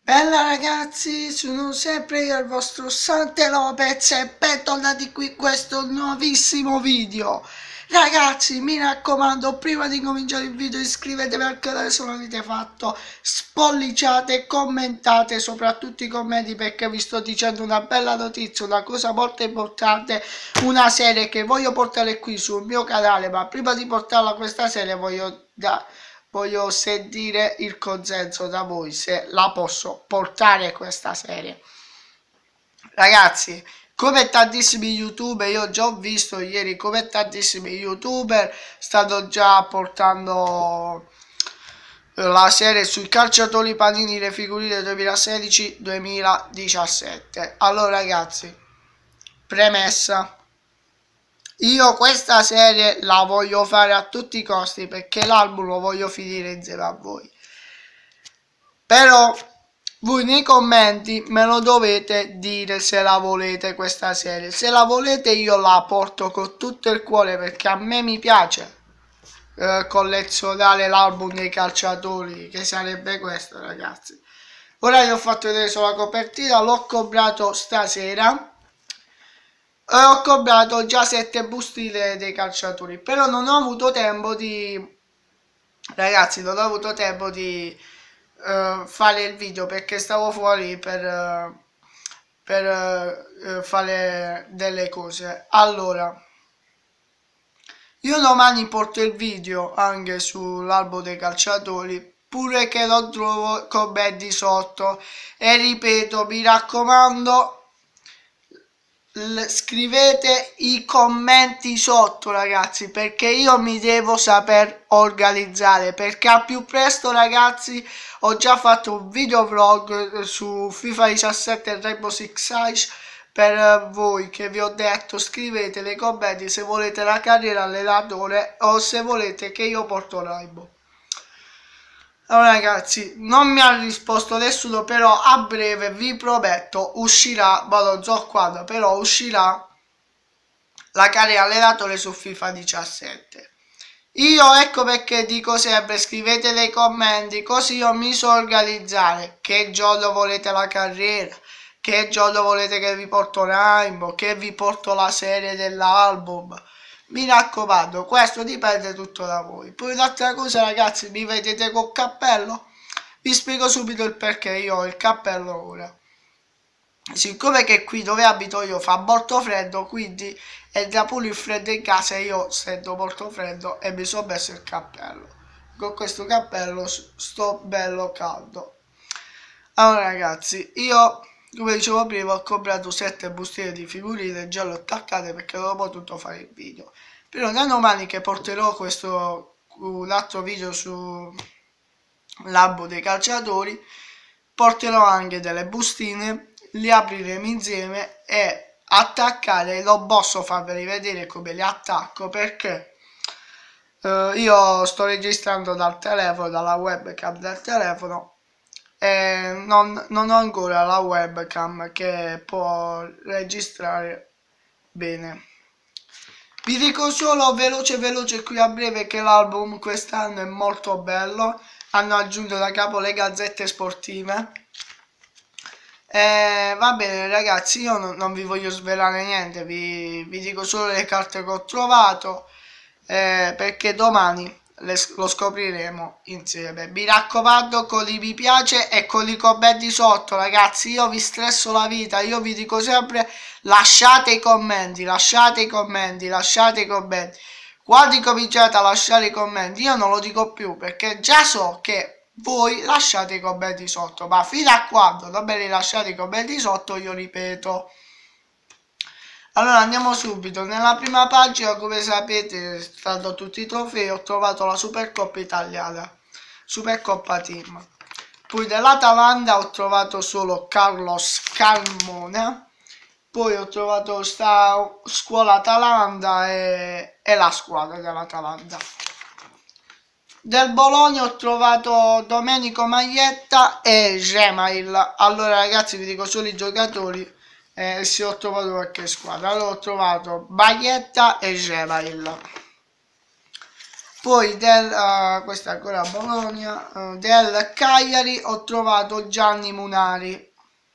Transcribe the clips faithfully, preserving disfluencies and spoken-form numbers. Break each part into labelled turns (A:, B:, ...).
A: Bella ragazzi, sono sempre io il vostro Sante Lopez e bentornati qui in questo nuovissimo video. Ragazzi, mi raccomando, prima di cominciare il video iscrivetevi al canale se non l'avete fatto, spolliciate, commentate, soprattutto i commenti perché vi sto dicendo una bella notizia, una cosa molto importante, una serie che voglio portare qui sul mio canale, ma prima di portarla a questa serie voglio da voglio sentire il consenso da voi se la posso portare questa serie. Ragazzi, come tantissimi youtuber, io già ho visto ieri come tantissimi youtuber stanno già portando la serie sui calciatori panini le figurine duemilasedici duemiladiciassette. Allora ragazzi, premessa, io questa serie la voglio fare a tutti i costi perché l'album lo voglio finire insieme a voi. Però voi nei commenti me lo dovete dire se la volete questa serie. Se la volete io la porto con tutto il cuore perché a me mi piace eh, collezionare l'album dei calciatori, che sarebbe questo ragazzi. Ora vi ho fatto vedere solo la copertina, l'ho comprato stasera. Ho comprato già sette bustine dei calciatori, però non ho avuto tempo di ragazzi non ho avuto tempo di uh, fare il video perché stavo fuori per, uh, per uh, fare delle cose. Allora io domani porto il video anche sull'albo dei calciatori, pure che lo trovo commenti sotto, e ripeto, mi raccomando, scrivete i commenti sotto ragazzi perché io mi devo saper organizzare, perché al più presto ragazzi ho già fatto un video vlog su FIFA diciassette e Rainbow Six Siege per voi, che vi ho detto scrivete nei commenti se volete la carriera allenatore o se volete che io porto Rainbow. Allora ragazzi, non mi ha risposto nessuno, però a breve vi prometto uscirà, ma non so quando, però uscirà la carriera allenatore su FIFA diciassette. Io ecco perché dico sempre scrivete nei commenti così io mi so organizzare che giorno volete la carriera, che giorno volete che vi porto Rainbow, che vi porto la serie dell'album. Mi raccomando, questo dipende tutto da voi. Poi un'altra cosa ragazzi, mi vedete col cappello? Vi spiego subito il perché io ho il cappello ora. Siccome che qui dove abito io fa molto freddo, quindi entra pure il freddo in casa e io sento molto freddo e mi sono messo il cappello. Con questo cappello sto bello caldo. Allora ragazzi, io come dicevo prima ho comprato sette bustine di figurine, già le ho attaccate perché non ho potuto fare il video, però da domani che porterò questo un altro video su l'albo dei calciatori porterò anche delle bustine, li apriremo insieme e attaccare, non posso farveli vedere come li attacco perché eh, io sto registrando dal telefono, dalla webcam del telefono. Eh, non, non ho ancora la webcam che può registrare bene. Vi dico solo veloce veloce qui a breve che l'album quest'anno è molto bello, hanno aggiunto da capo le gazzette sportive. Eh, va bene ragazzi, io non, non vi voglio svelare niente, vi, vi dico solo le carte che ho trovato eh, perché domani le, lo scopriremo insieme. Mi raccomando, con i mi piace e con i commenti sotto ragazzi, io vi stresso la vita, io vi dico sempre lasciate i commenti, lasciate i commenti, lasciate i commenti. Quando cominciate a lasciare i commenti io non lo dico più perché già so che voi lasciate i commenti sotto, ma fino a quando non me li lasciate i commenti sotto io ripeto. Allora andiamo subito, nella prima pagina come sapete stando tutti i trofei ho trovato la Supercoppa italiana, Supercoppa Team. Poi dell'Atalanta ho trovato solo Carlos Carmona, poi ho trovato sta scuola Atalanta e, e la squadra dell'Atalanta. Del Bologna ho trovato Domenico Maglietta e Gemail. Allora ragazzi vi dico solo i giocatori, eh, se ho trovato qualche squadra. Allora ho trovato Maglietta e Gemail. Poi del, uh, questa è ancora Bologna, uh, del Cagliari ho trovato Gianni Munari.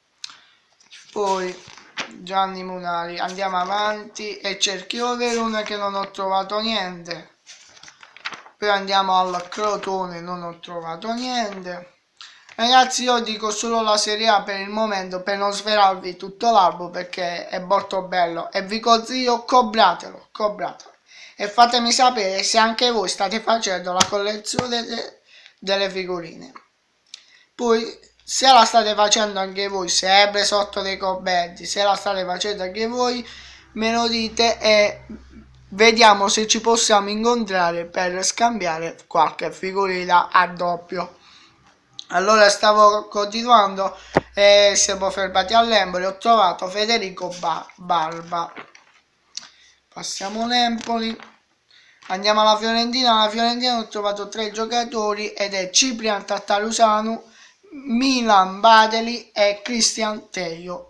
A: Poi Gianni Munari, andiamo avanti, e Cerchio Verona che non ho trovato niente. Poi andiamo al Crotone, non ho trovato niente. Ragazzi, io dico solo la Serie A per il momento, per non svelarvi tutto l'album, perché è molto bello, e vi consiglio, compratelo, compratelo. E fatemi sapere se anche voi state facendo la collezione de delle figurine. Poi, se la state facendo anche voi, sempre sotto nei commenti, se la state facendo anche voi, me lo dite e vediamo se ci possiamo incontrare per scambiare qualche figurina a doppio. Allora stavo continuando e siamo fermati all'Empoli. Ho trovato Federico Barba. Passiamo all'Empoli. Andiamo alla Fiorentina. Alla Fiorentina ho trovato tre giocatori ed è Ciprian Tattarusanu, Milan Badeli e Cristian Teio.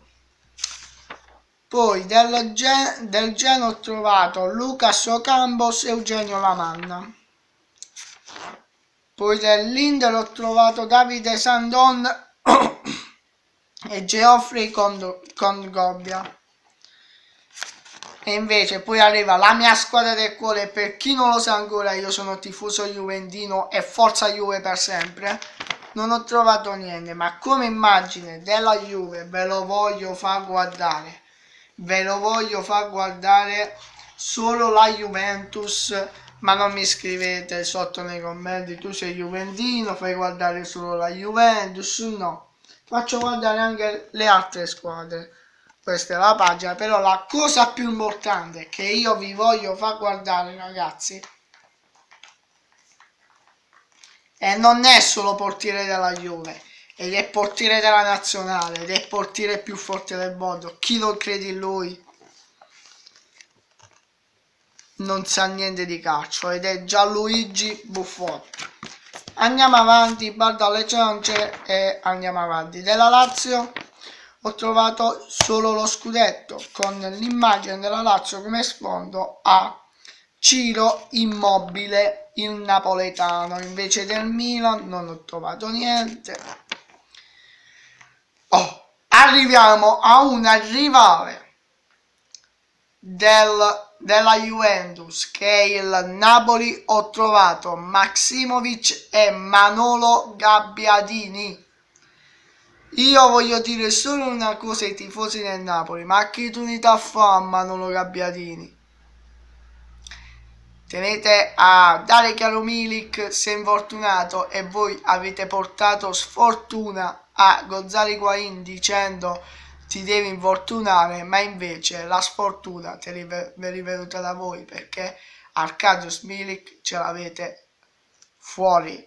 A: Poi del, Gen del Genoa ho trovato Lucas Ocampos e Eugenio Lamanna. Poi dell'Inter ho trovato Davide Sandon e Geoffrey Kondogbia. E invece poi arriva la mia squadra del cuore. Per chi non lo sa ancora, io sono tifoso juventino e forza Juve per sempre. Non ho trovato niente, ma come immagine della Juve ve lo voglio far guardare. Ve lo voglio far guardare solo la Juventus. Ma non mi scrivete sotto nei commenti tu sei juventino, fai guardare solo la Juventus. No, faccio guardare anche le altre squadre. Questa è la pagina, però la cosa più importante che io vi voglio far guardare, ragazzi, e non è solo portiere della Juve, ed è portiere della nazionale, ed è portiere più forte del mondo. Chi non crede in lui non sa niente di calcio, ed è Gianluigi Buffon. Andiamo avanti, bando alle ciance e andiamo avanti. Della Lazio ho trovato solo lo scudetto con l'immagine della Lazio come sfondo a Ciro Immobile, il napoletano. Invece del Milan non ho trovato niente. Oh, arriviamo a una rivale del della Juventus, che è il Napoli. Ho trovato Maximovic e Manolo Gabbiadini. Io voglio dire solo una cosa ai tifosi del Napoli: ma che unità fa Manolo Gabbiadini? Tenete a Darek Milik, se infortunato, e voi avete portato sfortuna a Gonzalo Higuain dicendo ti devi infortunare, ma invece la sfortuna te l'è rivenuta da voi, perché Arkadiusz Milik ce l'avete fuori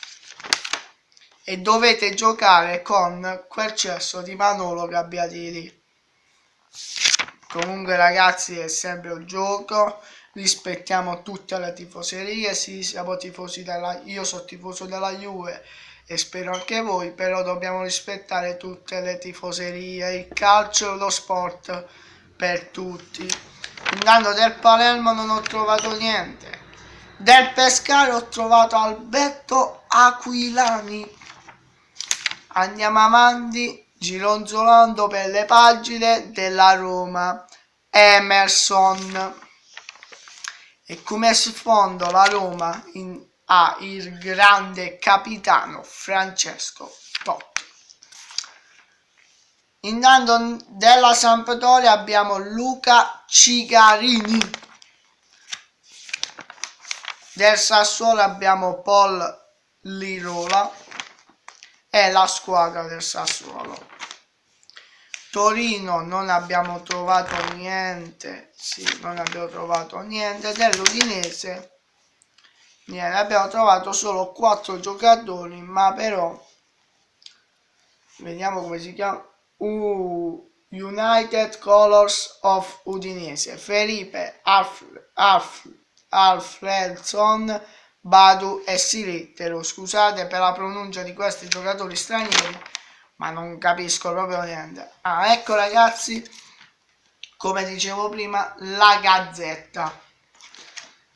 A: e dovete giocare con quel cesso di Manolo Gabbiadini. Comunque ragazzi, è sempre un gioco, rispettiamo tutte le tifoserie. Sì, siamo tifosi della io sono tifoso della Juve e spero anche voi, però dobbiamo rispettare tutte le tifoserie. Il calcio è uno sport per tutti. Intanto del Palermo non ho trovato niente. Del Pescara ho trovato Alberto Aquilani. Andiamo avanti, gironzolando per le pagine della Roma. Emerson. E come sfondo la Roma in ha il grande capitano Francesco Totti. Intanto della Sampdoria abbiamo Luca Cigarini. Del Sassuolo abbiamo Paul Lirola e la squadra del Sassuolo. Torino non abbiamo trovato niente, sì, non abbiamo trovato niente. Dell'Udinese niente, abbiamo trovato solo quattro giocatori, ma però vediamo come si chiama. uh, United Colors of Udinese, Felipe Alf, Alf, Alfredson, Badu e Silittero. Scusate per la pronuncia di questi giocatori stranieri, ma non capisco proprio niente. Ah, ecco ragazzi, come dicevo prima, la Gazzetta.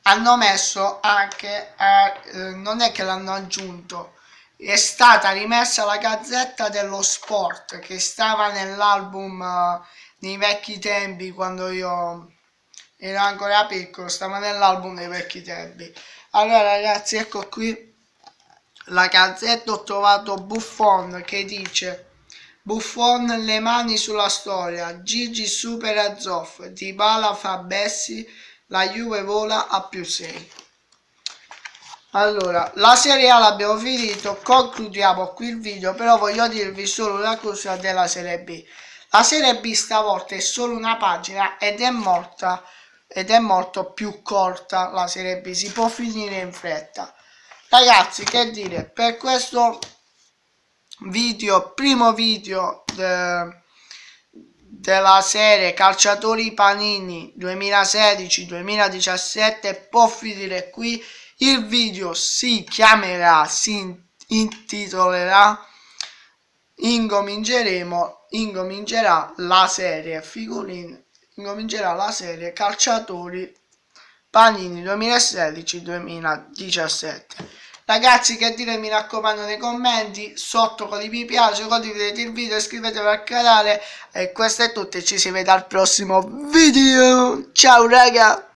A: hanno messo anche, eh, non è che l'hanno aggiunto, è stata rimessa la Gazzetta dello Sport che stava nell'album eh, nei vecchi tempi, quando io ero ancora piccolo, stava nell'album dei vecchi tempi. Allora ragazzi, ecco qui la Gazzetta. Ho trovato Buffon che dice: Buffon le mani sulla storia, Gigi supera Zoff, Dybala fa Bessi, la Juve vola a più sei. Allora, la Serie A l'abbiamo finito, concludiamo qui il video, però voglio dirvi solo una cosa della Serie B. La Serie B stavolta è solo una pagina ed è morta, ed è molto più corta la Serie B, si può finire in fretta. Ragazzi, che dire, per questo video, primo video de, della serie Calciatori Panini duemilasedici duemiladiciassette può finire qui. Il video si chiamerà, si intitolerà Incominceremo, incomincerà la serie figurine, incomincerà la serie Calciatori Panini duemilasedici duemiladiciassette. Ragazzi, che dire, mi raccomando, nei commenti sotto con i mi piace, condividete il video, iscrivetevi al canale e questo è tutto e ci si vede al prossimo video. Ciao raga!